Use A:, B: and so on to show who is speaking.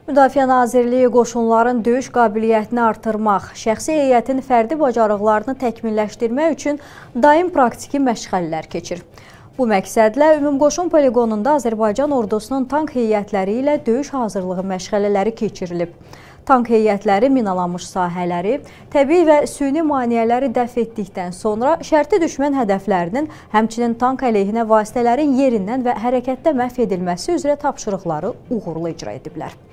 A: Müdafiə Nazirliyi qoşunların döyüş qabiliyyətini artırmaq, şəxsi heyətin fərdi bacarıqlarını təkmilləşdirmək üçün daim praktiki məşğələlər keçir. Bu məqsədlə Ümumqoşun poligonunda Azərbaycan ordusunun tank heyətləri ilə döyüş hazırlığı məşğələləri keçirilib. Tank heyətləri minalanmış sahələri, təbii və süni maneələri dəf etdikdən sonra şərti düşmən hədəflərinin, həmçinin tank əleyhinə vasitələrin yerindən və hərəkətdə məhv edilməsi üzrə tapşırıqları uğurlu icra ediblər.